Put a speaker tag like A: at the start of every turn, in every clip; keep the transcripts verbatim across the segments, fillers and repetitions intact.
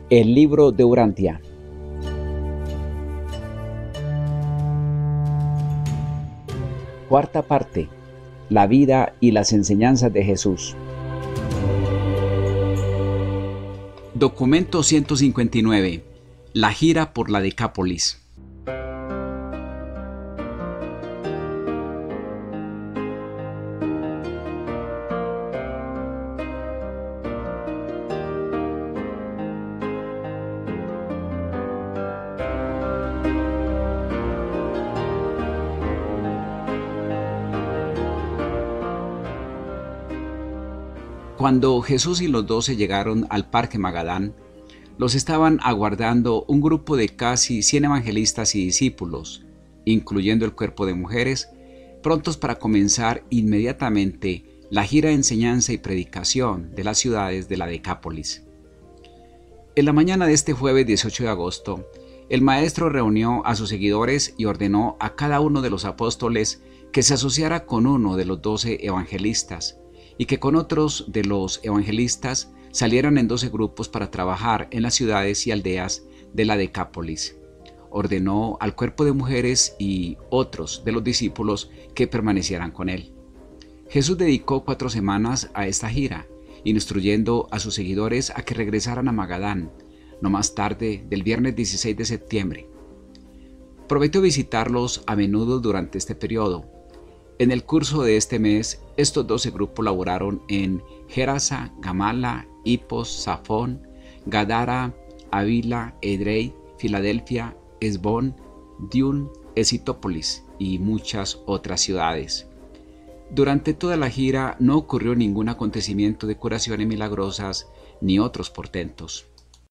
A: El libro de Urantia. Cuarta parte. La vida y las enseñanzas de Jesús. Documento ciento cincuenta y nueve. La gira por la Decápolis. Cuando Jesús y los doce llegaron al parque Magadán, los estaban aguardando un grupo de casi cien evangelistas y discípulos, incluyendo el cuerpo de mujeres, prontos para comenzar inmediatamente la gira de enseñanza y predicación de las ciudades de la Decápolis. En la mañana de este jueves dieciocho de agosto, el maestro reunió a sus seguidores y ordenó a cada uno de los apóstoles que se asociara con uno de los doce evangelistas, y que con otros de los evangelistas salieran en doce grupos para trabajar en las ciudades y aldeas de la Decápolis. Ordenó al cuerpo de mujeres y otros de los discípulos que permanecieran con él. Jesús dedicó cuatro semanas a esta gira, instruyendo a sus seguidores a que regresaran a Magadán, no más tarde del viernes dieciséis de septiembre. Prometió visitarlos a menudo durante este periodo. En el curso de este mes, estos doce grupos laboraron en Gerasa, Gamala, Hipos, Safón, Gadara, Avila, Edrei, Filadelfia, Esbón, Diun, Esitópolis y muchas otras ciudades. Durante toda la gira no ocurrió ningún acontecimiento de curaciones milagrosas ni otros portentos.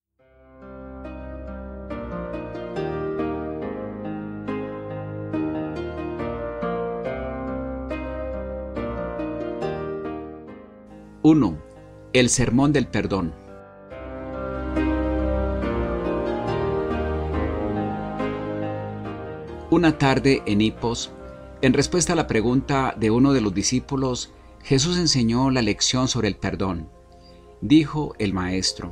A: uno. El sermón del perdón. Una tarde en Hipos, en respuesta a la pregunta de uno de los discípulos, Jesús enseñó la lección sobre el perdón. Dijo el maestro: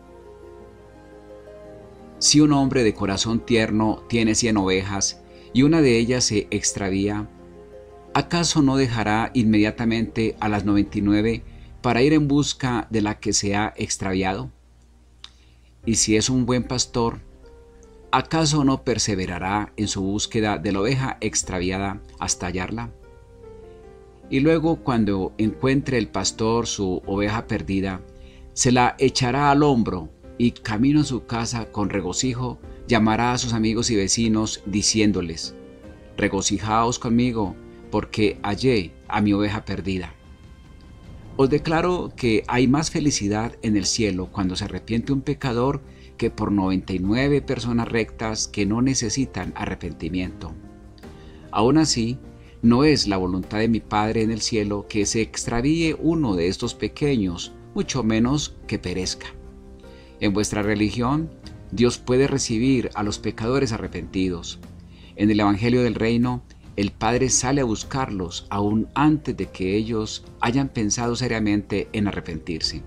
A: si un hombre de corazón tierno tiene cien ovejas y una de ellas se extravía, ¿acaso no dejará inmediatamente a las noventa y nueve para ir en busca de la que se ha extraviado? Y si es un buen pastor, ¿acaso no perseverará en su búsqueda de la oveja extraviada hasta hallarla? Y luego, cuando encuentre el pastor su oveja perdida, se la echará al hombro y camino a su casa con regocijo llamará a sus amigos y vecinos diciéndoles: regocijaos conmigo, porque hallé a mi oveja perdida. Os declaro que hay más felicidad en el cielo cuando se arrepiente un pecador que por noventa y nueve personas rectas que no necesitan arrepentimiento. Aún así, no es la voluntad de mi Padre en el cielo que se extravíe uno de estos pequeños, mucho menos que perezca. En vuestra religión, Dios puede recibir a los pecadores arrepentidos. En el Evangelio del Reino, el Padre sale a buscarlos aún antes de que ellos hayan pensado seriamente en arrepentirse.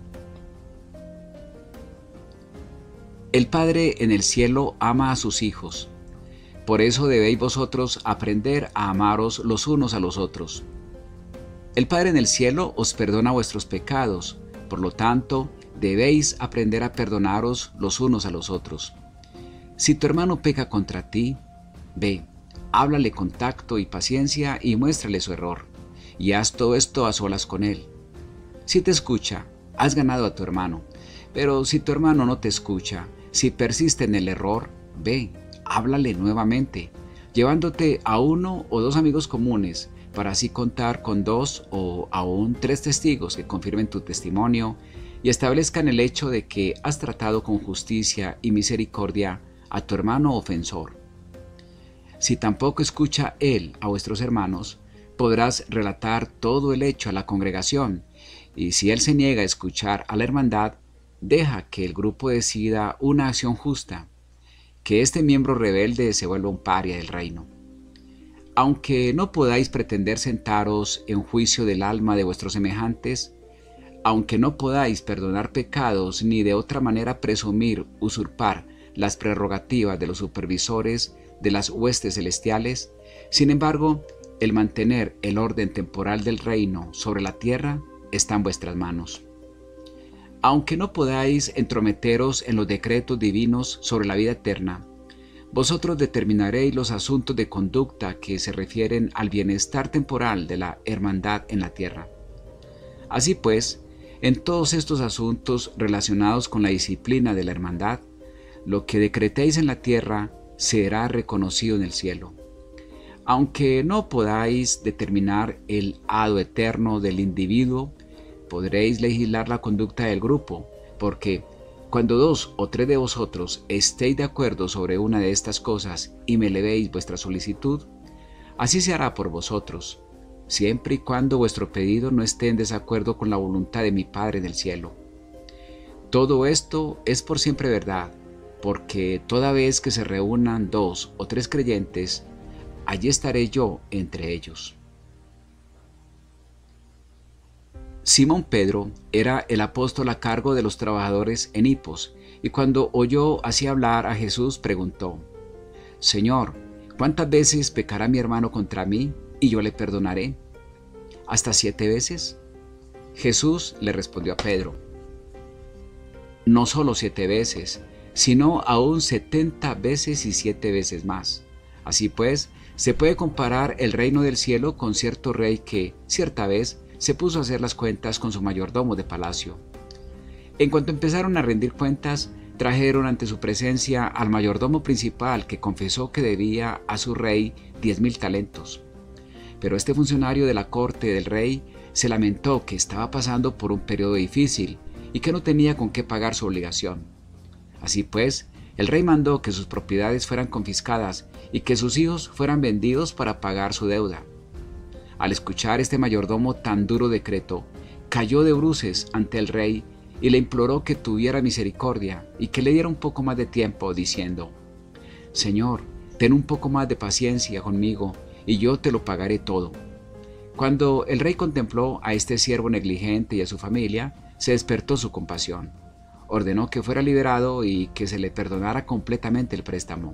A: El Padre en el cielo ama a sus hijos. Por eso debéis vosotros aprender a amaros los unos a los otros. El Padre en el cielo os perdona vuestros pecados, por lo tanto, debéis aprender a perdonaros los unos a los otros. Si tu hermano peca contra ti, ve, háblale con tacto y paciencia y muéstrale su error, y haz todo esto a solas con él. Si te escucha, has ganado a tu hermano, pero si tu hermano no te escucha, si persiste en el error, ve, háblale nuevamente, llevándote a uno o dos amigos comunes, para así contar con dos o aún tres testigos que confirmen tu testimonio y establezcan el hecho de que has tratado con justicia y misericordia a tu hermano ofensor. Si tampoco escucha él a vuestros hermanos, podrás relatar todo el hecho a la congregación, y si él se niega a escuchar a la hermandad, deja que el grupo decida una acción justa, que este miembro rebelde se vuelva un paria del reino. Aunque no podáis pretender sentaros en juicio del alma de vuestros semejantes, aunque no podáis perdonar pecados ni de otra manera presumir, usurpar las prerrogativas de los supervisores de las huestes celestiales, sin embargo, el mantener el orden temporal del reino sobre la tierra está en vuestras manos. Aunque no podáis entrometeros en los decretos divinos sobre la vida eterna, vosotros determinaréis los asuntos de conducta que se refieren al bienestar temporal de la hermandad en la tierra. Así pues, en todos estos asuntos relacionados con la disciplina de la hermandad, lo que decretéis en la tierra será reconocido en el cielo. Aunque no podáis determinar el hado eterno del individuo, podréis legislar la conducta del grupo, porque cuando dos o tres de vosotros estéis de acuerdo sobre una de estas cosas y me levéis vuestra solicitud, así se hará por vosotros, siempre y cuando vuestro pedido no esté en desacuerdo con la voluntad de mi Padre del cielo. Todo esto es por siempre verdad, porque toda vez que se reúnan dos o tres creyentes, allí estaré yo entre ellos. Simón Pedro era el apóstol a cargo de los trabajadores en Hipos, y cuando oyó así hablar a Jesús preguntó: Señor, ¿cuántas veces pecará mi hermano contra mí y yo le perdonaré? ¿Hasta siete veces? Jesús le respondió a Pedro: No solo siete veces, sino aún setenta veces y siete veces más. Así pues, se puede comparar el reino del cielo con cierto rey que, cierta vez, se puso a hacer las cuentas con su mayordomo de palacio. En cuanto empezaron a rendir cuentas, trajeron ante su presencia al mayordomo principal, que confesó que debía a su rey diez mil talentos. Pero este funcionario de la corte del rey se lamentó que estaba pasando por un periodo difícil y que no tenía con qué pagar su obligación. Así pues, el rey mandó que sus propiedades fueran confiscadas y que sus hijos fueran vendidos para pagar su deuda. Al escuchar este mayordomo tan duro decreto, cayó de bruces ante el rey y le imploró que tuviera misericordia y que le diera un poco más de tiempo, diciendo: Señor, ten un poco más de paciencia conmigo y yo te lo pagaré todo. Cuando el rey contempló a este siervo negligente y a su familia, se despertó su compasión. Ordenó que fuera liberado y que se le perdonara completamente el préstamo.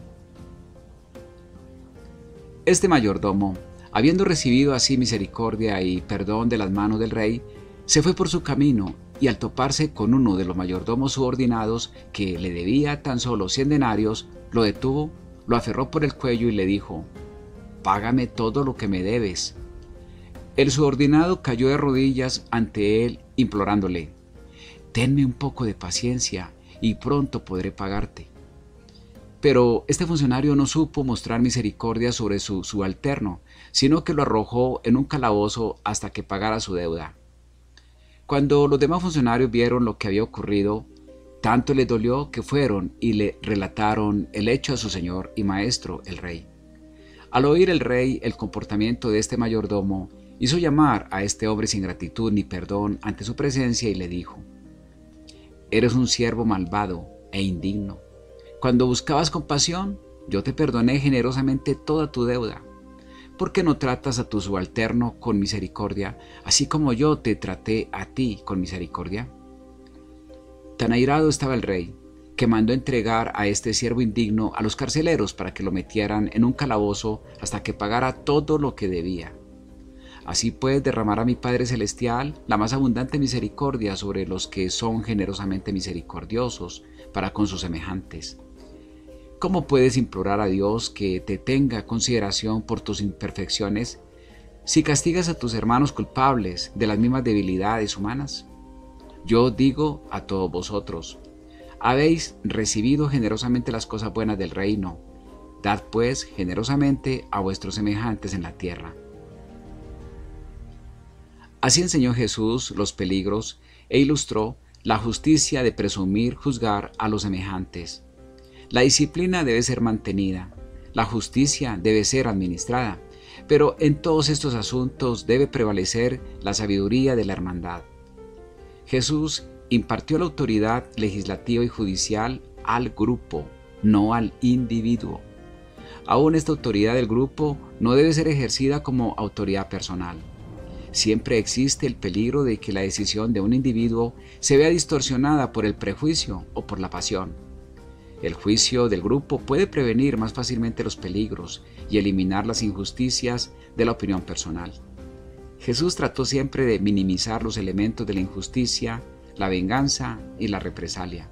A: Este mayordomo, habiendo recibido así misericordia y perdón de las manos del rey, se fue por su camino y al toparse con uno de los mayordomos subordinados que le debía tan solo cien denarios, lo detuvo, lo aferró por el cuello y le dijo: Págame todo lo que me debes. El subordinado cayó de rodillas ante él, implorándole: Tenme un poco de paciencia y pronto podré pagarte. Pero este funcionario no supo mostrar misericordia sobre su subalterno, sino que lo arrojó en un calabozo hasta que pagara su deuda. Cuando los demás funcionarios vieron lo que había ocurrido, tanto les dolió que fueron y le relataron el hecho a su señor y maestro, el rey. Al oír el rey el comportamiento de este mayordomo, hizo llamar a este hombre sin gratitud ni perdón ante su presencia y le dijo: Eres un siervo malvado e indigno. Cuando buscabas compasión, yo te perdoné generosamente toda tu deuda. ¿Por qué no tratas a tu subalterno con misericordia, así como yo te traté a ti con misericordia? Tan airado estaba el rey, que mandó entregar a este siervo indigno a los carceleros para que lo metieran en un calabozo hasta que pagara todo lo que debía. Así pues derramará mi Padre Celestial la más abundante misericordia sobre los que son generosamente misericordiosos para con sus semejantes. ¿Cómo puedes implorar a Dios que te tenga consideración por tus imperfecciones si castigas a tus hermanos culpables de las mismas debilidades humanas? Yo digo a todos vosotros: habéis recibido generosamente las cosas buenas del reino, dad pues generosamente a vuestros semejantes en la tierra. Así enseñó Jesús los peligros e ilustró la justicia de presumir juzgar a los semejantes. La disciplina debe ser mantenida, la justicia debe ser administrada, pero en todos estos asuntos debe prevalecer la sabiduría de la hermandad. Jesús impartió la autoridad legislativa y judicial al grupo, no al individuo. Aún esta autoridad del grupo no debe ser ejercida como autoridad personal. siempre existe el peligro de que la decisión de un individuo se vea distorsionada por el prejuicio o por la pasión. El juicio del grupo puede prevenir más fácilmente los peligros y eliminar las injusticias de la opinión personal. Jesús trató siempre de minimizar los elementos de la injusticia, la venganza y la represalia.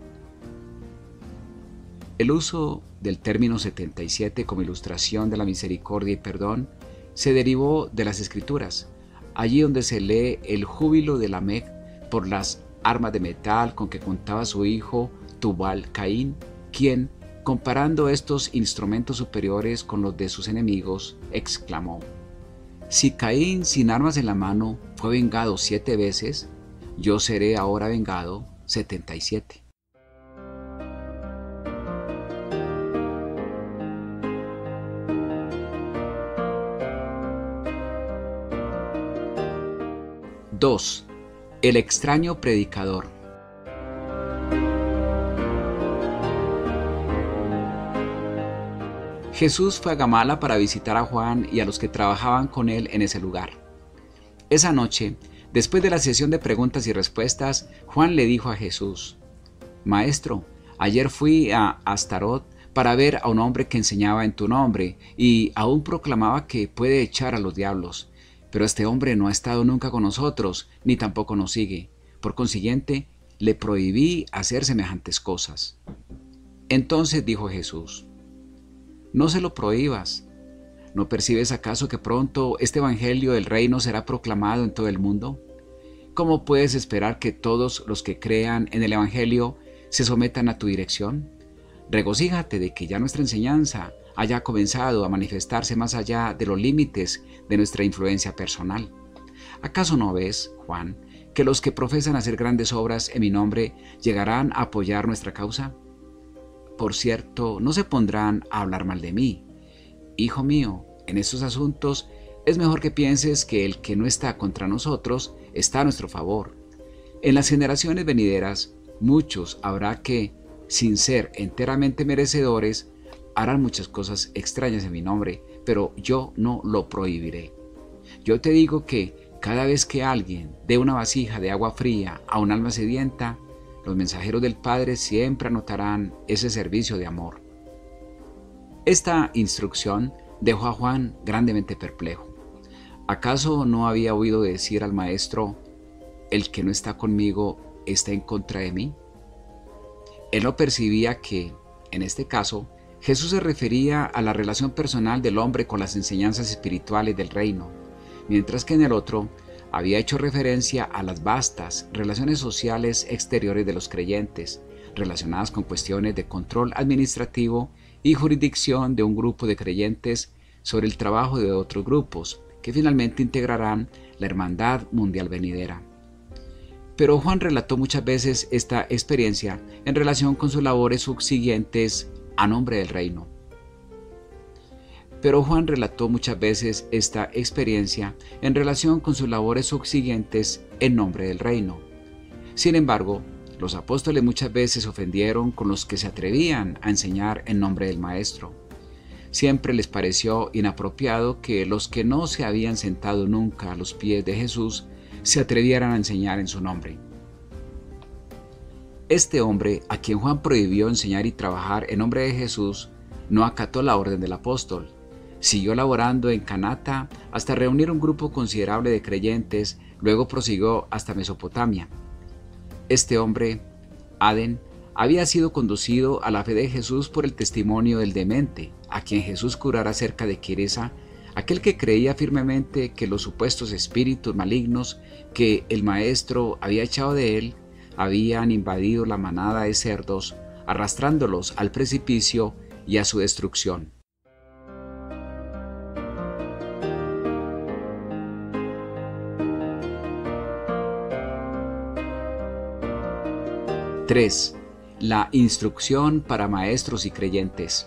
A: El uso del término setenta y siete como ilustración de la misericordia y perdón se derivó de las Escrituras, allí donde se lee el júbilo de Lamec por las armas de metal con que contaba su hijo Tubal Caín, quien, comparando estos instrumentos superiores con los de sus enemigos, exclamó: «Si Caín sin armas en la mano fue vengado siete veces, yo seré ahora vengado setenta y siete». dos. El extraño predicador. Jesús fue a Gamala para visitar a Juan y a los que trabajaban con él en ese lugar. Esa noche, después de la sesión de preguntas y respuestas, Juan le dijo a Jesús: «Maestro, ayer fui a Astarot para ver a un hombre que enseñaba en tu nombre y aún proclamaba que puede echar a los diablos. Pero este hombre no ha estado nunca con nosotros, ni tampoco nos sigue. Por consiguiente, le prohibí hacer semejantes cosas». Entonces dijo Jesús: «No se lo prohíbas. ¿No percibes acaso que pronto este evangelio del reino será proclamado en todo el mundo? ¿Cómo puedes esperar que todos los que crean en el evangelio se sometan a tu dirección? Regocíjate de que ya nuestra enseñanza haya comenzado a manifestarse más allá de los límites de nuestra influencia personal. ¿Acaso no ves, Juan, que los que profesan hacer grandes obras en mi nombre llegarán a apoyar nuestra causa? Por cierto, no se pondrán a hablar mal de mí. Hijo mío, en estos asuntos es mejor que pienses que el que no está contra nosotros está a nuestro favor. En las generaciones venideras, muchos habrá que, sin ser enteramente merecedores, harán muchas cosas extrañas en mi nombre, pero yo no lo prohibiré. Yo te digo que cada vez que alguien dé una vasija de agua fría a un alma sedienta, los mensajeros del Padre siempre anotarán ese servicio de amor». Esta instrucción dejó a Juan grandemente perplejo. ¿Acaso no había oído decir al Maestro: «El que no está conmigo está en contra de mí»? Él no percibía que, en este caso, Jesús se refería a la relación personal del hombre con las enseñanzas espirituales del reino, mientras que en el otro había hecho referencia a las vastas relaciones sociales exteriores de los creyentes, relacionadas con cuestiones de control administrativo y jurisdicción de un grupo de creyentes sobre el trabajo de otros grupos, que finalmente integrarán la hermandad mundial venidera. Pero Juan relató muchas veces esta experiencia en relación con sus labores subsiguientes a nombre del reino. Pero Juan relató muchas veces esta experiencia en relación con sus labores subsiguientes en nombre del reino. Sin embargo, los apóstoles muchas veces ofendieron con los que se atrevían a enseñar en nombre del Maestro. Siempre les pareció inapropiado que los que no se habían sentado nunca a los pies de Jesús se atrevieran a enseñar en su nombre. Este hombre, a quien Juan prohibió enseñar y trabajar en nombre de Jesús, no acató la orden del apóstol. Siguió laborando en Canata hasta reunir un grupo considerable de creyentes, luego prosiguió hasta Mesopotamia. Este hombre, Aden, había sido conducido a la fe de Jesús por el testimonio del demente, a quien Jesús curara cerca de Quiresa, aquel que creía firmemente que los supuestos espíritus malignos que el Maestro había echado de él habían invadido la manada de cerdos, arrastrándolos al precipicio y a su destrucción. tres. La instrucción para maestros y creyentes.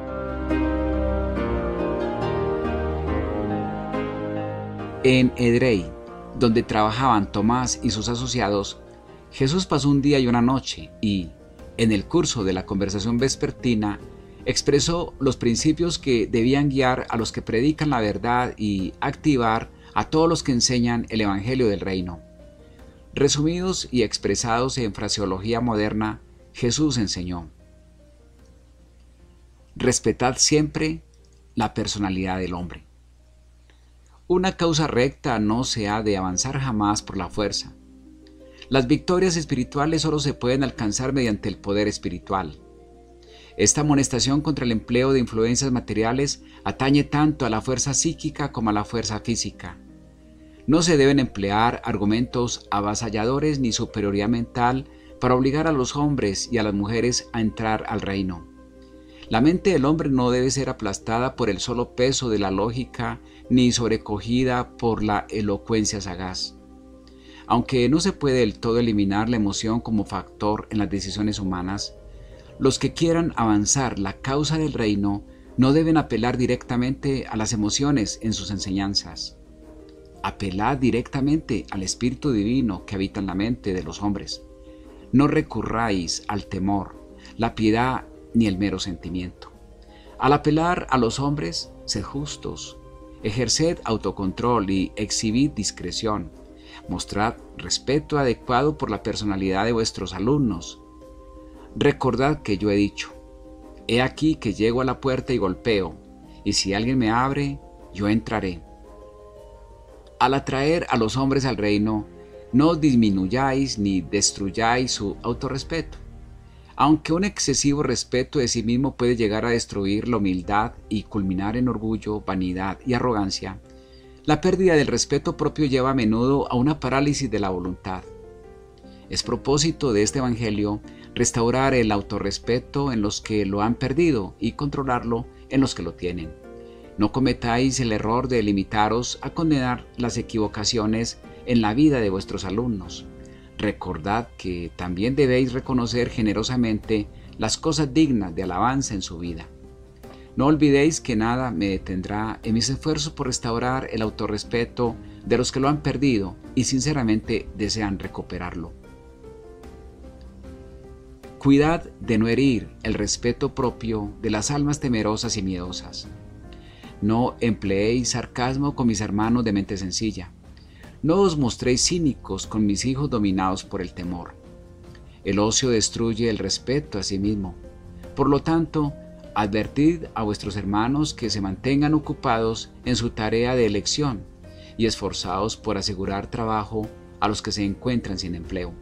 A: En Edrei, donde trabajaban Tomás y sus asociados, Jesús pasó un día y una noche y, en el curso de la conversación vespertina, expresó los principios que debían guiar a los que predican la verdad y activar a todos los que enseñan el Evangelio del Reino. Resumidos y expresados en fraseología moderna, Jesús enseñó: respetad siempre la personalidad del hombre. Una causa recta no se ha de avanzar jamás por la fuerza. Las victorias espirituales solo se pueden alcanzar mediante el poder espiritual. Esta amonestación contra el empleo de influencias materiales atañe tanto a la fuerza psíquica como a la fuerza física. No se deben emplear argumentos avasalladores ni superioridad mental para obligar a los hombres y a las mujeres a entrar al reino. La mente del hombre no debe ser aplastada por el solo peso de la lógica ni sobrecogida por la elocuencia sagaz. Aunque no se puede del todo eliminar la emoción como factor en las decisiones humanas, los que quieran avanzar la causa del reino no deben apelar directamente a las emociones en sus enseñanzas. Apelad directamente al Espíritu Divino que habita en la mente de los hombres. No recurráis al temor, la piedad ni el mero sentimiento. Al apelar a los hombres, sed justos, ejerced autocontrol y exhibid discreción. Mostrad respeto adecuado por la personalidad de vuestros alumnos. Recordad que yo he dicho: he aquí que llego a la puerta y golpeo, y si alguien me abre, yo entraré. Al atraer a los hombres al reino, no disminuyáis ni destruyáis su autorrespeto. Aunque un excesivo respeto de sí mismo puede llegar a destruir la humildad y culminar en orgullo, vanidad y arrogancia, la pérdida del respeto propio lleva a menudo a una parálisis de la voluntad. Es propósito de este Evangelio restaurar el autorrespeto en los que lo han perdido y controlarlo en los que lo tienen. No cometáis el error de limitaros a condenar las equivocaciones en la vida de vuestros alumnos. Recordad que también debéis reconocer generosamente las cosas dignas de alabanza en su vida. No olvidéis que nada me detendrá en mis esfuerzos por restaurar el autorrespeto de los que lo han perdido y sinceramente desean recuperarlo. Cuidad de no herir el respeto propio de las almas temerosas y miedosas. No empleéis sarcasmo con mis hermanos de mente sencilla. No os mostréis cínicos con mis hijos dominados por el temor. El ocio destruye el respeto a sí mismo. Por lo tanto, advertid a vuestros hermanos que se mantengan ocupados en su tarea de elección y esforzados por asegurar trabajo a los que se encuentran sin empleo.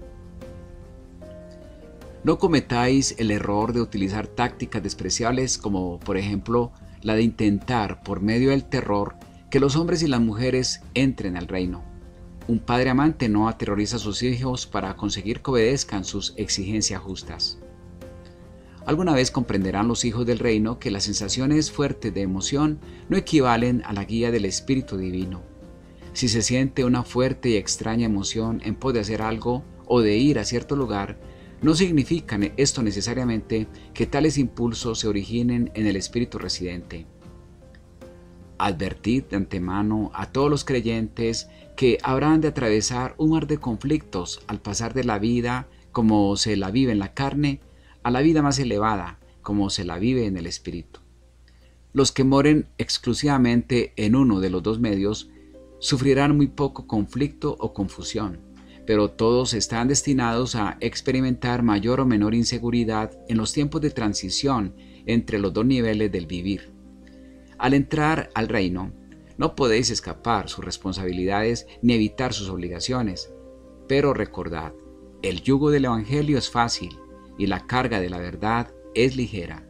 A: No cometáis el error de utilizar tácticas despreciables como, por ejemplo, la de intentar, por medio del terror, que los hombres y las mujeres entren al reino. Un padre amante no aterroriza a sus hijos para conseguir que obedezcan sus exigencias justas. Alguna vez comprenderán los hijos del reino que las sensaciones fuertes de emoción no equivalen a la guía del Espíritu Divino. Si se siente una fuerte y extraña emoción en pos de hacer algo o de ir a cierto lugar, no significa esto necesariamente que tales impulsos se originen en el espíritu residente. Advertid de antemano a todos los creyentes que habrán de atravesar un mar de conflictos al pasar de la vida como se la vive en la carne a la vida más elevada como se la vive en el espíritu. Los que moren exclusivamente en uno de los dos medios sufrirán muy poco conflicto o confusión, pero todos están destinados a experimentar mayor o menor inseguridad en los tiempos de transición entre los dos niveles del vivir. Al entrar al reino, no podéis escapar sus responsabilidades ni evitar sus obligaciones, pero recordad, el yugo del Evangelio es fácil y la carga de la verdad es ligera.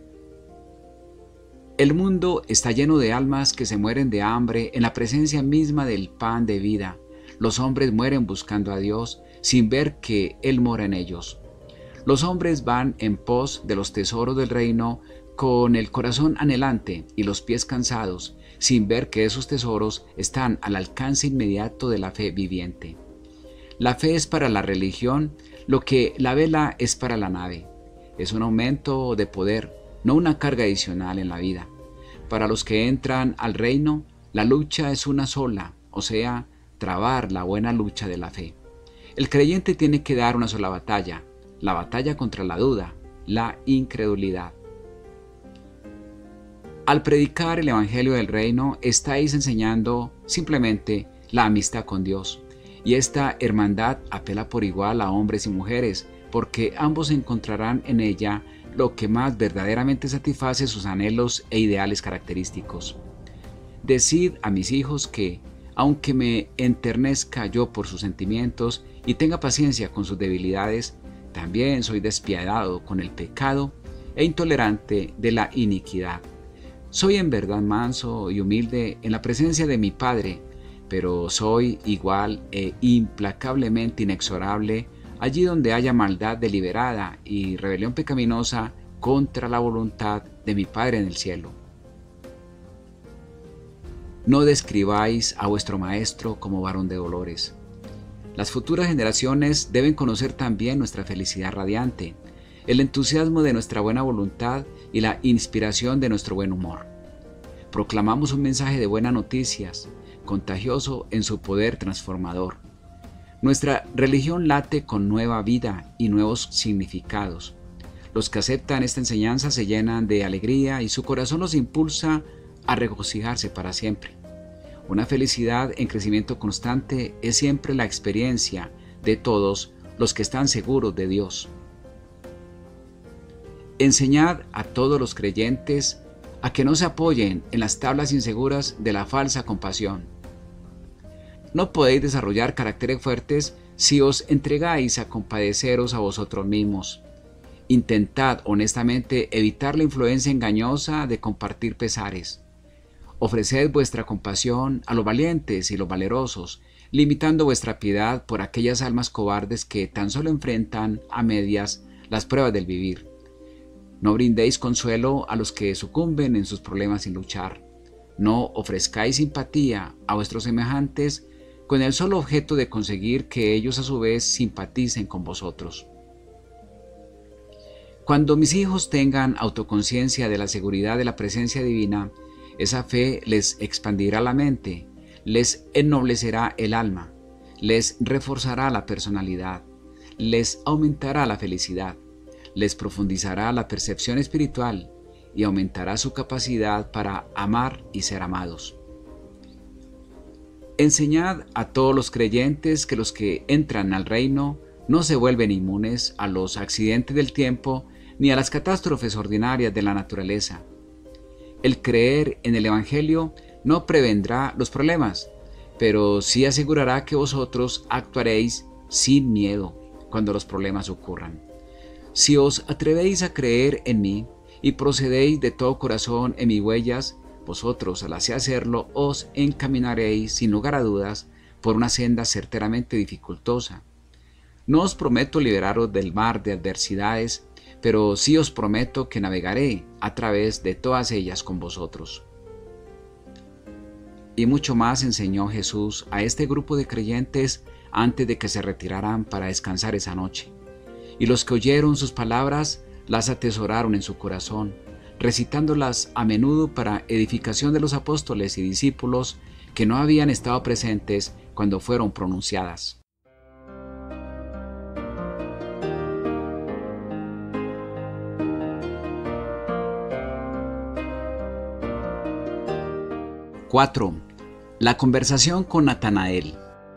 A: El mundo está lleno de almas que se mueren de hambre en la presencia misma del pan de vida. Los hombres mueren buscando a Dios sin ver que Él mora en ellos. Los hombres van en pos de los tesoros del reino con el corazón anhelante y los pies cansados, sin ver que esos tesoros están al alcance inmediato de la fe viviente. La fe es para la religión lo que la vela es para la nave. Es un aumento de poder, no una carga adicional en la vida. Para los que entran al reino, la lucha es una sola, o sea, trabar la buena lucha de la fe. El creyente tiene que dar una sola batalla, la batalla contra la duda, la incredulidad. Al predicar el Evangelio del Reino, estáis enseñando simplemente la amistad con Dios. Y esta hermandad apela por igual a hombres y mujeres, porque ambos encontrarán en ella lo que más verdaderamente satisface sus anhelos e ideales característicos. Decid a mis hijos que, aunque me enternezca yo por sus sentimientos y tenga paciencia con sus debilidades, también soy despiadado con el pecado e intolerante de la iniquidad. Soy en verdad manso y humilde en la presencia de mi Padre, pero soy igual e implacablemente inexorable allí donde haya maldad deliberada y rebelión pecaminosa contra la voluntad de mi Padre en el cielo. No describáis a vuestro Maestro como varón de dolores. Las futuras generaciones deben conocer también nuestra felicidad radiante, el entusiasmo de nuestra buena voluntad y la inspiración de nuestro buen humor. Proclamamos un mensaje de buenas noticias, contagioso en su poder transformador. Nuestra religión late con nueva vida y nuevos significados. Los que aceptan esta enseñanza se llenan de alegría y su corazón los impulsa a regocijarse para siempre. Una felicidad en crecimiento constante es siempre la experiencia de todos los que están seguros de Dios. Enseñad a todos los creyentes a que no se apoyen en las tablas inseguras de la falsa compasión. No podéis desarrollar caracteres fuertes si os entregáis a compadeceros a vosotros mismos. Intentad honestamente evitar la influencia engañosa de compartir pesares. Ofreced vuestra compasión a los valientes y los valerosos, limitando vuestra piedad por aquellas almas cobardes que tan solo enfrentan a medias las pruebas del vivir. No brindéis consuelo a los que sucumben en sus problemas sin luchar. No ofrezcáis simpatía a vuestros semejantes con el solo objeto de conseguir que ellos a su vez simpaticen con vosotros. Cuando mis hijos tengan autoconciencia de la seguridad de la presencia divina, esa fe les expandirá la mente, les ennoblecerá el alma, les reforzará la personalidad, les aumentará la felicidad, les profundizará la percepción espiritual y aumentará su capacidad para amar y ser amados. Enseñad a todos los creyentes que los que entran al reino no se vuelven inmunes a los accidentes del tiempo ni a las catástrofes ordinarias de la naturaleza. El creer en el Evangelio no prevendrá los problemas, pero sí asegurará que vosotros actuaréis sin miedo cuando los problemas ocurran. Si os atrevéis a creer en mí y procedéis de todo corazón en mis huellas, vosotros al así hacerlo os encaminaréis sin lugar a dudas por una senda certeramente dificultosa. No os prometo liberaros del mar de adversidades, pero sí os prometo que navegaré a través de todas ellas con vosotros. Y mucho más enseñó Jesús a este grupo de creyentes antes de que se retiraran para descansar esa noche. Y los que oyeron sus palabras las atesoraron en su corazón, recitándolas a menudo para edificación de los apóstoles y discípulos que no habían estado presentes cuando fueron pronunciadas. cuatro. La conversación con Natanael.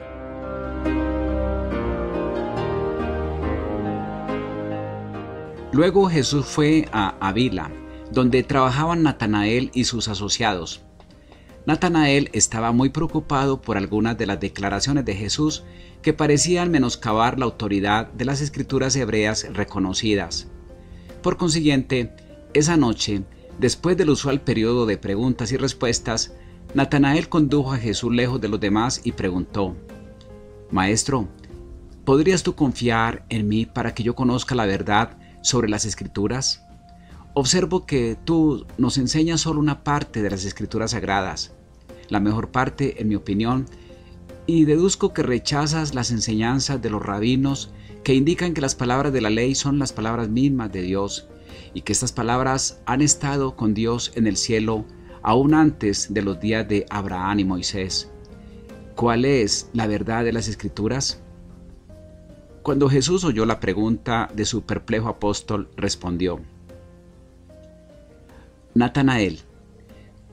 A: Luego Jesús fue a Avila, donde trabajaban Natanael y sus asociados. Natanael estaba muy preocupado por algunas de las declaraciones de Jesús que parecían menoscabar la autoridad de las escrituras hebreas reconocidas. Por consiguiente, esa noche, después del usual periodo de preguntas y respuestas, Natanael condujo a Jesús lejos de los demás y preguntó: Maestro, ¿podrías tú confiar en mí para que yo conozca la verdad sobre las Escrituras? Observo que tú nos enseñas solo una parte de las Escrituras sagradas, la mejor parte en mi opinión, y deduzco que rechazas las enseñanzas de los rabinos que indican que las palabras de la ley son las palabras mismas de Dios y que estas palabras han estado con Dios en el cielo aún antes de los días de Abraham y Moisés. ¿Cuál es la verdad de las Escrituras? Cuando Jesús oyó la pregunta de su perplejo apóstol, respondió: Natanael,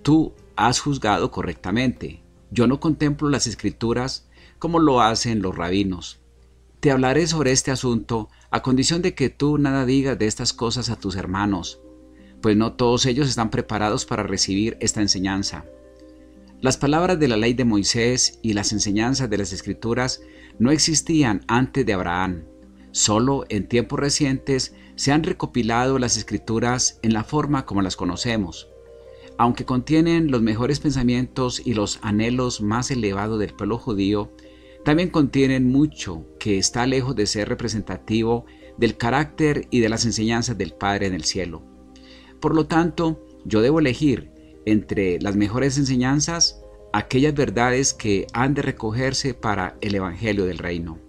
A: tú has juzgado correctamente. Yo no contemplo las Escrituras como lo hacen los rabinos. Te hablaré sobre este asunto a condición de que tú nada digas de estas cosas a tus hermanos, pues no todos ellos están preparados para recibir esta enseñanza. Las palabras de la ley de Moisés y las enseñanzas de las Escrituras no existían antes de Abraham. Solo en tiempos recientes se han recopilado las Escrituras en la forma como las conocemos. Aunque contienen los mejores pensamientos y los anhelos más elevados del pueblo judío, también contienen mucho que está lejos de ser representativo del carácter y de las enseñanzas del Padre en el cielo. Por lo tanto, yo debo elegir entre las mejores enseñanzas aquellas verdades que han de recogerse para el Evangelio del Reino.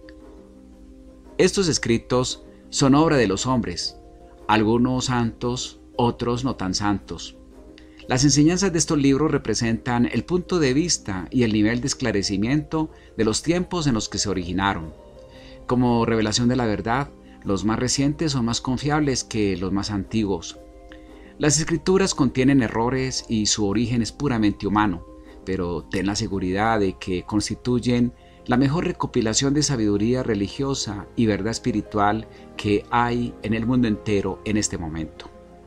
A: Estos escritos son obra de los hombres, algunos santos, otros no tan santos. Las enseñanzas de estos libros representan el punto de vista y el nivel de esclarecimiento de los tiempos en los que se originaron. Como revelación de la verdad, los más recientes son más confiables que los más antiguos. Las Escrituras contienen errores y su origen es puramente humano, pero ten la seguridad de que constituyen la mejor recopilación de sabiduría religiosa y verdad espiritual que hay en el mundo entero en este momento.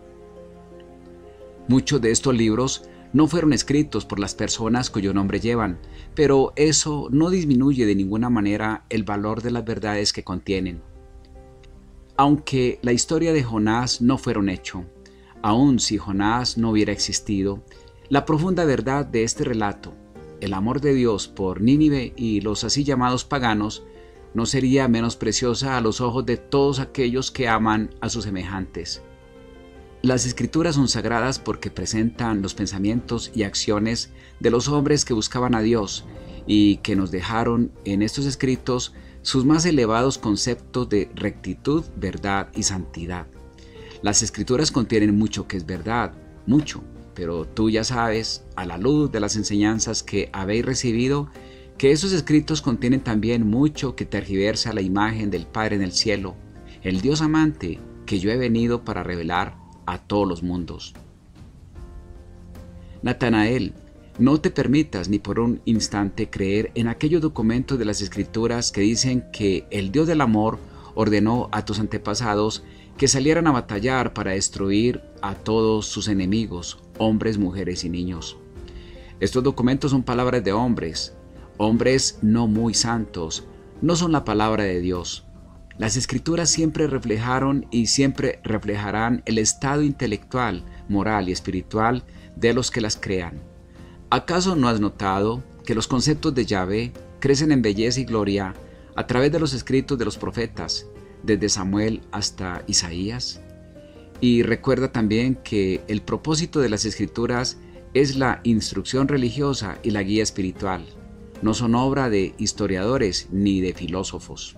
A: Muchos de estos libros no fueron escritos por las personas cuyo nombre llevan, pero eso no disminuye de ninguna manera el valor de las verdades que contienen. Aunque la historia de Jonás no fuera un hecho, aun si Jonás no hubiera existido, la profunda verdad de este relato, el amor de Dios por Nínive y los así llamados paganos, no sería menos preciosa a los ojos de todos aquellos que aman a sus semejantes. Las Escrituras son sagradas porque presentan los pensamientos y acciones de los hombres que buscaban a Dios y que nos dejaron en estos escritos sus más elevados conceptos de rectitud, verdad y santidad. Las Escrituras contienen mucho que es verdad, mucho, pero tú ya sabes, a la luz de las enseñanzas que habéis recibido, que esos escritos contienen también mucho que tergiversa la imagen del Padre en el cielo, el Dios amante que yo he venido para revelar a todos los mundos. Natanael, no te permitas ni por un instante creer en aquellos documentos de las Escrituras que dicen que el Dios del amor ordenó a tus antepasados que salieran a batallar para destruir a todos sus enemigos, hombres, mujeres y niños. Estos documentos son palabras de hombres, hombres no muy santos, no son la palabra de Dios. Las Escrituras siempre reflejaron y siempre reflejarán el estado intelectual, moral y espiritual de los que las crean. ¿Acaso no has notado que los conceptos de Yahvé crecen en belleza y gloria a través de los escritos de los profetas, desde Samuel hasta Isaías? Y recuerda también que el propósito de las Escrituras es la instrucción religiosa y la guía espiritual. No son obra de historiadores ni de filósofos.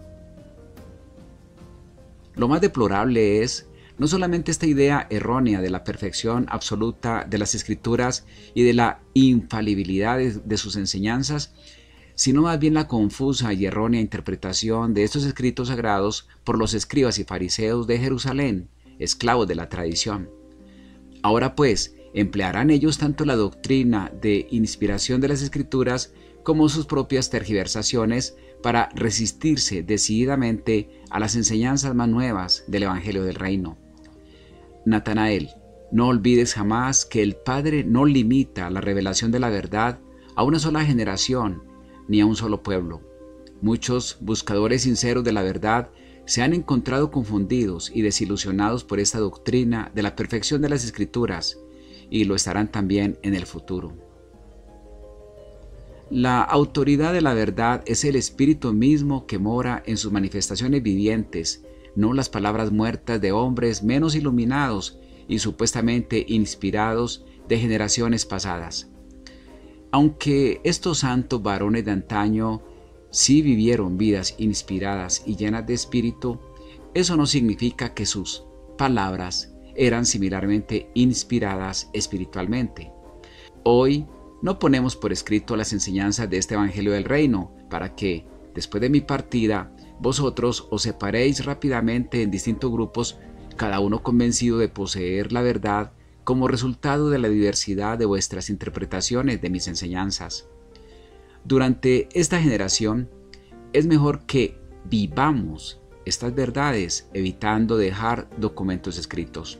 A: Lo más deplorable es no solamente esta idea errónea de la perfección absoluta de las Escrituras y de la infalibilidad de, de sus enseñanzas, sino más bien la confusa y errónea interpretación de estos escritos sagrados por los escribas y fariseos de Jerusalén, esclavos de la tradición. Ahora pues, emplearán ellos tanto la doctrina de inspiración de las Escrituras como sus propias tergiversaciones para resistirse decididamente a las enseñanzas más nuevas del Evangelio del Reino. Natanael, no olvides jamás que el Padre no limita la revelación de la verdad a una sola generación ni a un solo pueblo. Muchos buscadores sinceros de la verdad se han encontrado confundidos y desilusionados por esta doctrina de la perfección de las Escrituras, y lo estarán también en el futuro. La autoridad de la verdad es el Espíritu mismo que mora en sus manifestaciones vivientes, no las palabras muertas de hombres menos iluminados y supuestamente inspirados de generaciones pasadas. Aunque estos santos varones de antaño sí vivieron vidas inspiradas y llenas de espíritu, eso no significa que sus palabras eran similarmente inspiradas espiritualmente. Hoy no ponemos por escrito las enseñanzas de este Evangelio del Reino, para que, después de mi partida, vosotros os separéis rápidamente en distintos grupos, cada uno convencido de poseer la verdad como resultado de la diversidad de vuestras interpretaciones de mis enseñanzas. Durante esta generación, es mejor que vivamos estas verdades evitando dejar documentos escritos.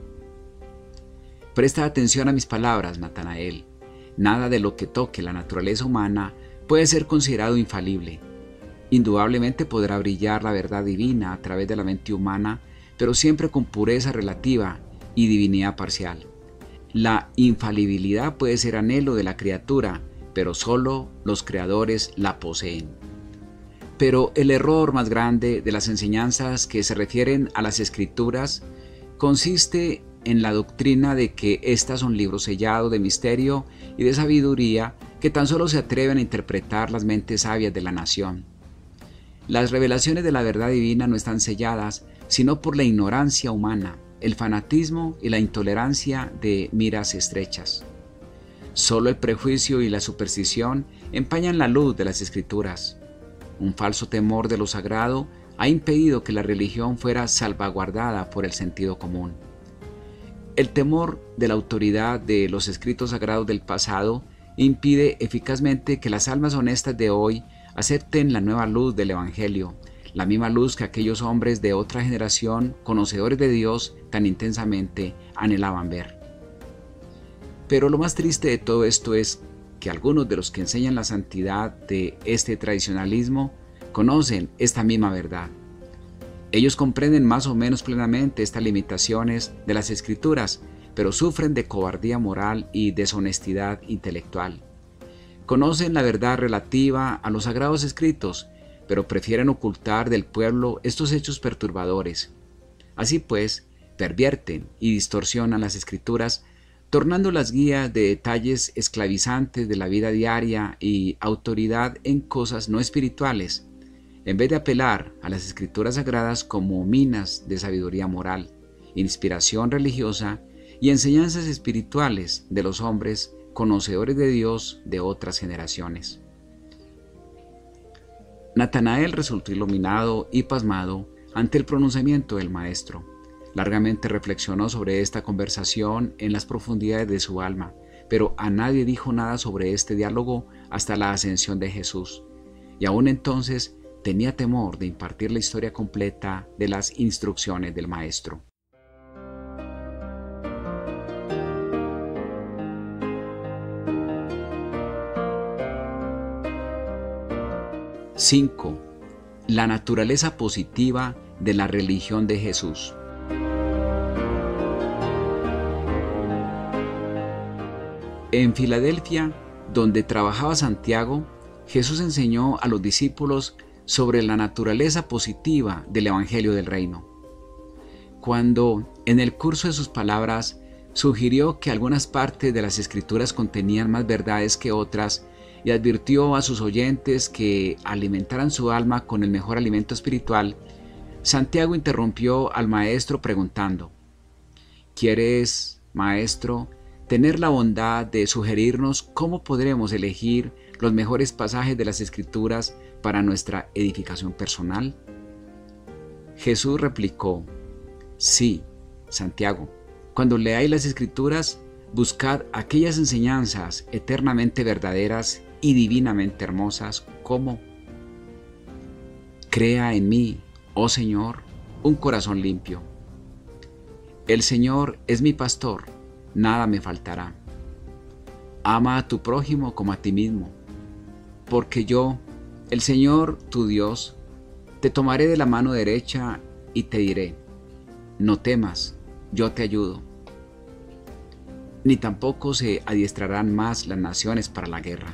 A: Presta atención a mis palabras, Natanael. Nada de lo que toque la naturaleza humana puede ser considerado infalible. Indudablemente podrá brillar la verdad divina a través de la mente humana, pero siempre con pureza relativa y divinidad parcial. La infalibilidad puede ser anhelo de la criatura, pero solo los creadores la poseen. Pero el error más grande de las enseñanzas que se refieren a las Escrituras consiste en la doctrina de que éstas son libros sellados de misterio y de sabiduría que tan solo se atreven a interpretar las mentes sabias de la nación. Las revelaciones de la verdad divina no están selladas sino por la ignorancia humana, el fanatismo y la intolerancia de miras estrechas. Solo el prejuicio y la superstición empañan la luz de las Escrituras. Un falso temor de lo sagrado ha impedido que la religión fuera salvaguardada por el sentido común. El temor de la autoridad de los escritos sagrados del pasado impide eficazmente que las almas honestas de hoy acepten la nueva luz del Evangelio, la misma luz que aquellos hombres de otra generación, conocedores de Dios, tan intensamente anhelaban ver. Pero lo más triste de todo esto es que algunos de los que enseñan la santidad de este tradicionalismo conocen esta misma verdad. Ellos comprenden más o menos plenamente estas limitaciones de las Escrituras, pero sufren de cobardía moral y deshonestidad intelectual. Conocen la verdad relativa a los sagrados escritos, pero prefieren ocultar del pueblo estos hechos perturbadores. Así pues, pervierten y distorsionan las Escrituras, tornando las guías de detalles esclavizantes de la vida diaria y autoridad en cosas no espirituales, en vez de apelar a las Escrituras sagradas como minas de sabiduría moral, inspiración religiosa y enseñanzas espirituales de los hombres conocedores de Dios de otras generaciones. Natanael resultó iluminado y pasmado ante el pronunciamiento del Maestro. Largamente reflexionó sobre esta conversación en las profundidades de su alma, pero a nadie dijo nada sobre este diálogo hasta la ascensión de Jesús, y aún entonces tenía temor de impartir la historia completa de las instrucciones del Maestro. cinco. La naturaleza positiva de la religión de Jesús. En Filadelfia, donde trabajaba Santiago, Jesús enseñó a los discípulos sobre la naturaleza positiva del Evangelio del Reino. Cuando, en el curso de sus palabras, sugirió que algunas partes de las Escrituras contenían más verdades que otras y advirtió a sus oyentes que alimentaran su alma con el mejor alimento espiritual, Santiago interrumpió al Maestro preguntando: ¿Quieres, Maestro, tener la bondad de sugerirnos cómo podremos elegir los mejores pasajes de las Escrituras para nuestra edificación personal? Jesús replicó: Sí, Santiago, cuando leáis las Escrituras, buscad aquellas enseñanzas eternamente verdaderas y divinamente hermosas como: crea en mí, oh Señor, un corazón limpio. El Señor es mi pastor, nada me faltará. Ama a tu prójimo como a ti mismo, porque yo, el Señor tu Dios, te tomaré de la mano derecha y te diré: no temas, yo te ayudo. Ni tampoco se adiestrarán más las naciones para la guerra.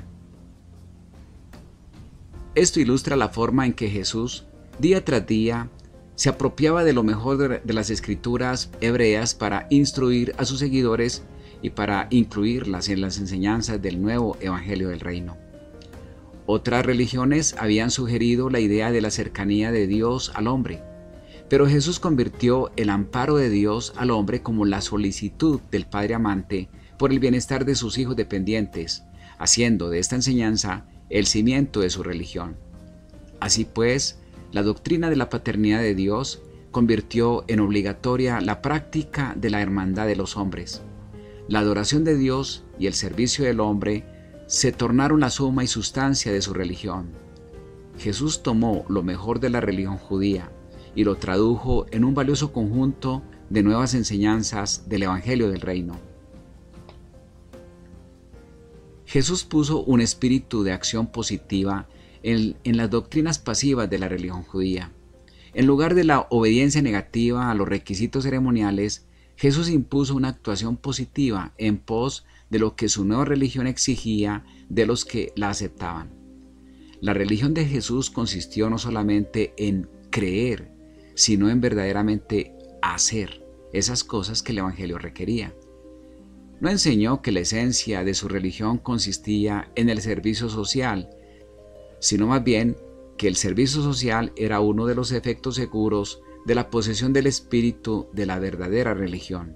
A: Esto ilustra la forma en que Jesús, día tras día, se apropiaba de lo mejor de las Escrituras hebreas para instruir a sus seguidores y para incluirlas en las enseñanzas del nuevo Evangelio del Reino. Otras religiones habían sugerido la idea de la cercanía de Dios al hombre, pero Jesús convirtió el amparo de Dios al hombre como la solicitud del Padre amante por el bienestar de sus hijos dependientes, haciendo de esta enseñanza el cimiento de su religión. Así pues, la doctrina de la paternidad de Dios convirtió en obligatoria la práctica de la hermandad de los hombres, La adoración de Dios y el servicio del hombre se tornaron la suma y sustancia de su religión. Jesús tomó lo mejor de la religión judía y lo tradujo en un valioso conjunto de nuevas enseñanzas del Evangelio del Reino. Jesús puso un espíritu de acción positiva en, en las doctrinas pasivas de la religión judía. En lugar de la obediencia negativa a los requisitos ceremoniales, Jesús impuso una actuación positiva en pos de lo que su nueva religión exigía de los que la aceptaban. La religión de Jesús consistió no solamente en creer, sino en verdaderamente hacer esas cosas que el Evangelio requería. No enseñó que la esencia de su religión consistía en el servicio social, sino más bien que el servicio social era uno de los efectos seguros de la posesión del espíritu de la verdadera religión.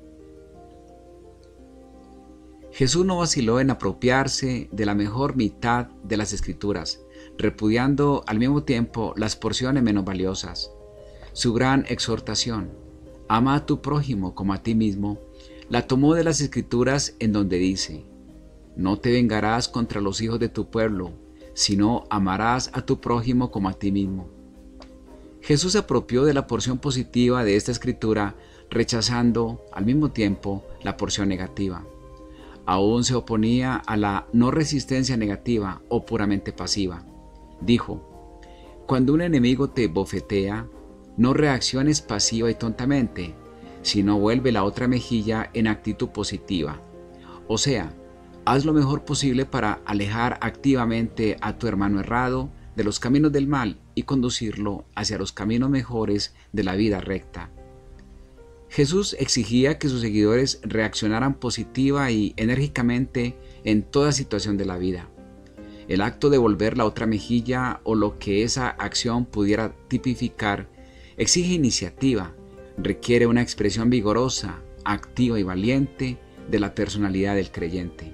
A: Jesús no vaciló en apropiarse de la mejor mitad de las Escrituras, repudiando al mismo tiempo las porciones menos valiosas. Su gran exhortación, ama a tu prójimo como a ti mismo, la tomó de las Escrituras en donde dice, no te vengarás contra los hijos de tu pueblo, sino amarás a tu prójimo como a ti mismo. Jesús se apropió de la porción positiva de esta Escritura, rechazando al mismo tiempo la porción negativa. Aún se oponía a la no resistencia negativa o puramente pasiva. Dijo, cuando un enemigo te bofetea, no reacciones pasiva y tontamente, sino vuelve la otra mejilla en actitud positiva. O sea, haz lo mejor posible para alejar activamente a tu hermano errado de los caminos del mal y conducirlo hacia los caminos mejores de la vida recta. Jesús exigía que sus seguidores reaccionaran positiva y enérgicamente en toda situación de la vida. El acto de volver la otra mejilla o lo que esa acción pudiera tipificar exige iniciativa, requiere una expresión vigorosa, activa y valiente de la personalidad del creyente.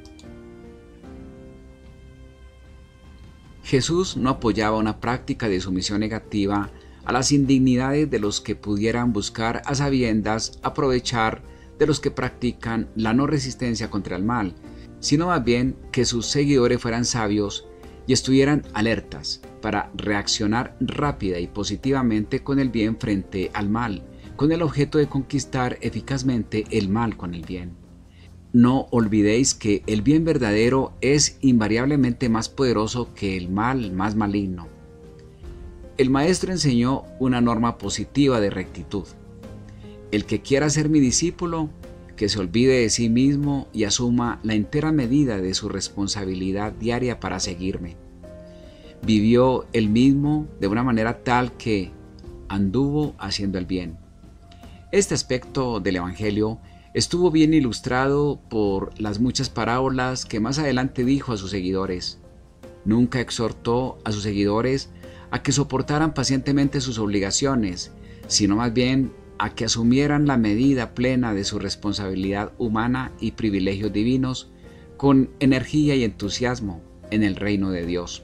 A: Jesús no apoyaba una práctica de sumisión negativa a las indignidades de los que pudieran buscar a sabiendas aprovechar de los que practican la no resistencia contra el mal, sino más bien que sus seguidores fueran sabios y estuvieran alertas para reaccionar rápida y positivamente con el bien frente al mal, con el objeto de conquistar eficazmente el mal con el bien. No olvidéis que el bien verdadero es invariablemente más poderoso que el mal más maligno. El Maestro enseñó una norma positiva de rectitud. El que quiera ser mi discípulo, que se olvide de sí mismo y asuma la entera medida de su responsabilidad diaria para seguirme. Vivió él mismo de una manera tal que anduvo haciendo el bien. Este aspecto del Evangelio estuvo bien ilustrado por las muchas parábolas que más adelante dijo a sus seguidores. Nunca exhortó a sus seguidores a que soportaran pacientemente sus obligaciones, sino más bien a que asumieran la medida plena de su responsabilidad humana y privilegios divinos con energía y entusiasmo en el reino de Dios.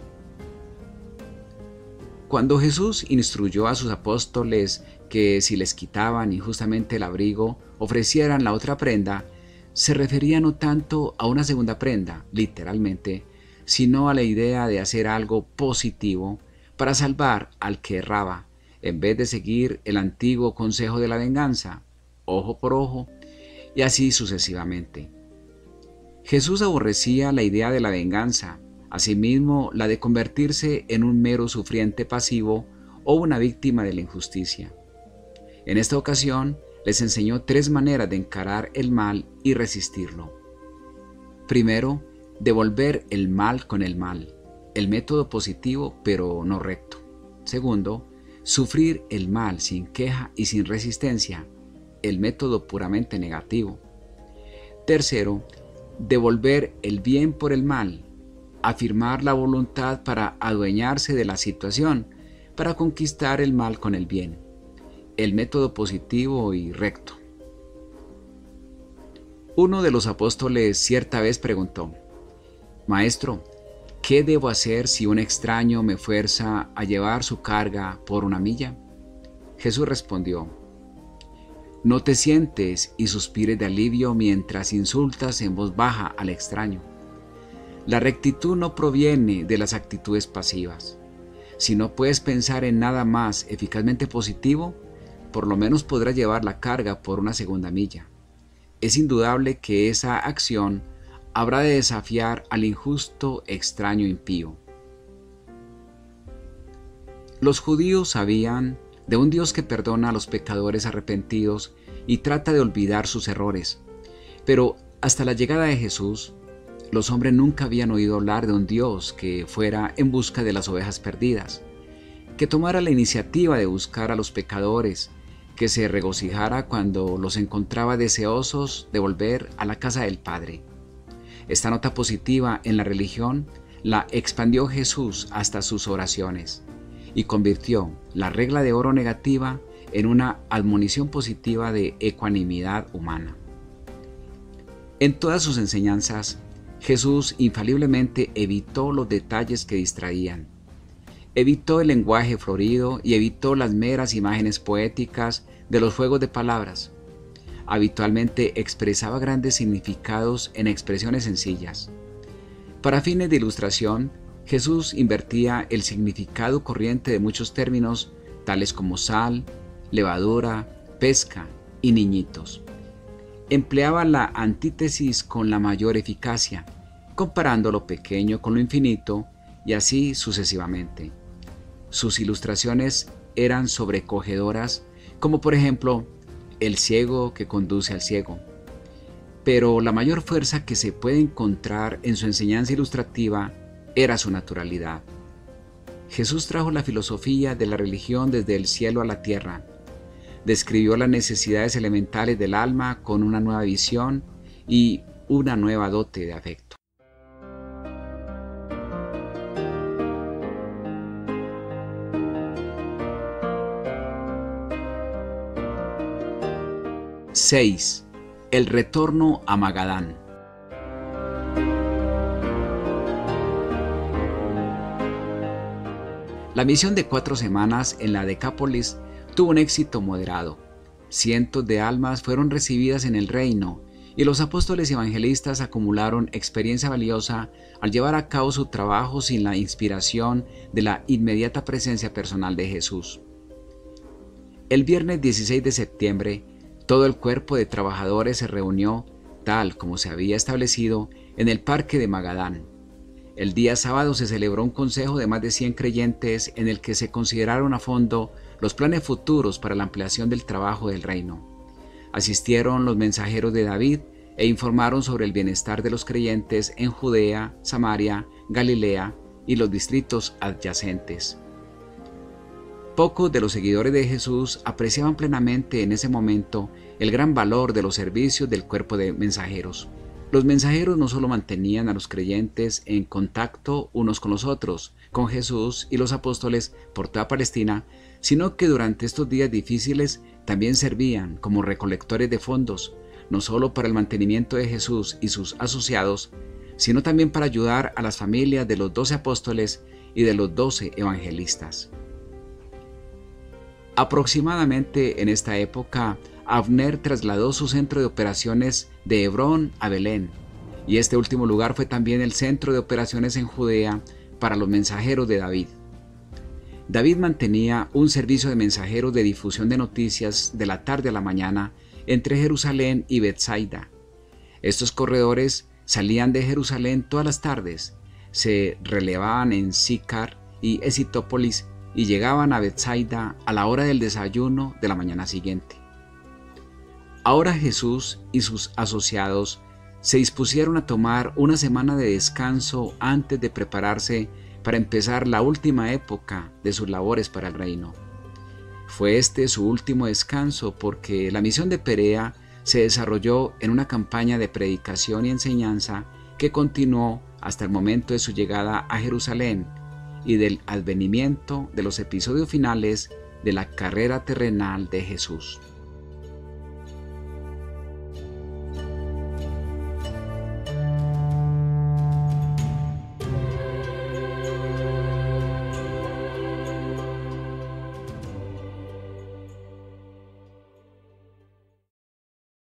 A: Cuando Jesús instruyó a sus apóstoles que si les quitaban injustamente el abrigo, ofrecieran la otra prenda, se refería no tanto a una segunda prenda, literalmente, sino a la idea de hacer algo positivo para salvar al que erraba, en vez de seguir el antiguo consejo de la venganza, ojo por ojo, y así sucesivamente. Jesús aborrecía la idea de la venganza, asimismo la de convertirse en un mero sufriente pasivo o una víctima de la injusticia. En esta ocasión les enseñó tres maneras de encarar el mal y resistirlo. Primero, devolver el mal con el mal, el método positivo pero no recto. Segundo, sufrir el mal sin queja y sin resistencia, el método puramente negativo. Tercero, devolver el bien por el mal, afirmar la voluntad para adueñarse de la situación, para conquistar el mal con el bien, el método positivo y recto. Uno de los apóstoles cierta vez preguntó: Maestro, ¿qué debo hacer si un extraño me fuerza a llevar su carga por una milla? Jesús respondió: No te sientes y suspires de alivio mientras insultas en voz baja al extraño. La rectitud no proviene de las actitudes pasivas. Si no puedes pensar en nada más eficazmente positivo, por lo menos podrás llevar la carga por una segunda milla. Es indudable que esa acción habrá de desafiar al injusto extraño impío. Los judíos sabían de un Dios que perdona a los pecadores arrepentidos y trata de olvidar sus errores. Pero hasta la llegada de Jesús, los hombres nunca habían oído hablar de un Dios que fuera en busca de las ovejas perdidas, que tomara la iniciativa de buscar a los pecadores, que se regocijara cuando los encontraba deseosos de volver a la casa del Padre. Esta nota positiva en la religión la expandió Jesús hasta sus oraciones y convirtió la regla de oro negativa en una admonición positiva de ecuanimidad humana. En todas sus enseñanzas, Jesús infaliblemente evitó los detalles que distraían. Evitó el lenguaje florido y evitó las meras imágenes poéticas de los juegos de palabras. Habitualmente expresaba grandes significados en expresiones sencillas. Para fines de ilustración, Jesús invertía el significado corriente de muchos términos, tales como sal, levadura, pesca y niñitos. Empleaba la antítesis con la mayor eficacia, comparando lo pequeño con lo infinito y así sucesivamente. Sus ilustraciones eran sobrecogedoras, como por ejemplo, el ciego que conduce al ciego. Pero la mayor fuerza que se puede encontrar en su enseñanza ilustrativa era su naturalidad. Jesús trajo la filosofía de la religión desde el cielo a la tierra. Describió las necesidades elementales del alma con una nueva visión y una nueva dote de afecto. seis. El retorno a Magadán. La misión de cuatro semanas en la Decápolis tuvo un éxito moderado. Cientos de almas fueron recibidas en el reino y los apóstoles y evangelistas acumularon experiencia valiosa al llevar a cabo su trabajo sin la inspiración de la inmediata presencia personal de Jesús. El viernes dieciséis de septiembre, todo el cuerpo de trabajadores se reunió, tal como se había establecido, en el parque de Magadán. El día sábado se celebró un consejo de más de cien creyentes en el que se consideraron a fondo los planes futuros para la ampliación del trabajo del reino. Asistieron los mensajeros de David e informaron sobre el bienestar de los creyentes en Judea, Samaria, Galilea y los distritos adyacentes. Pocos de los seguidores de Jesús apreciaban plenamente en ese momento el gran valor de los servicios del cuerpo de mensajeros. Los mensajeros no solo mantenían a los creyentes en contacto unos con los otros, con Jesús y los apóstoles por toda Palestina, sino que durante estos días difíciles también servían como recolectores de fondos, no solo para el mantenimiento de Jesús y sus asociados, sino también para ayudar a las familias de los doce apóstoles y de los doce evangelistas. Aproximadamente en esta época, Abner trasladó su centro de operaciones de Hebrón a Belén, y este último lugar fue también el centro de operaciones en Judea para los mensajeros de David. David mantenía un servicio de mensajeros de difusión de noticias de la tarde a la mañana entre Jerusalén y Betsaida. Estos corredores salían de Jerusalén todas las tardes, se relevaban en Sicar y Esitópolis y llegaban a Betsaida a la hora del desayuno de la mañana siguiente. Ahora Jesús y sus asociados se dispusieron a tomar una semana de descanso antes de prepararse para empezar la última época de sus labores para el reino. Fue este su último descanso porque la misión de Perea se desarrolló en una campaña de predicación y enseñanza que continuó hasta el momento de su llegada a Jerusalén y del advenimiento de los episodios finales de la carrera terrenal de Jesús.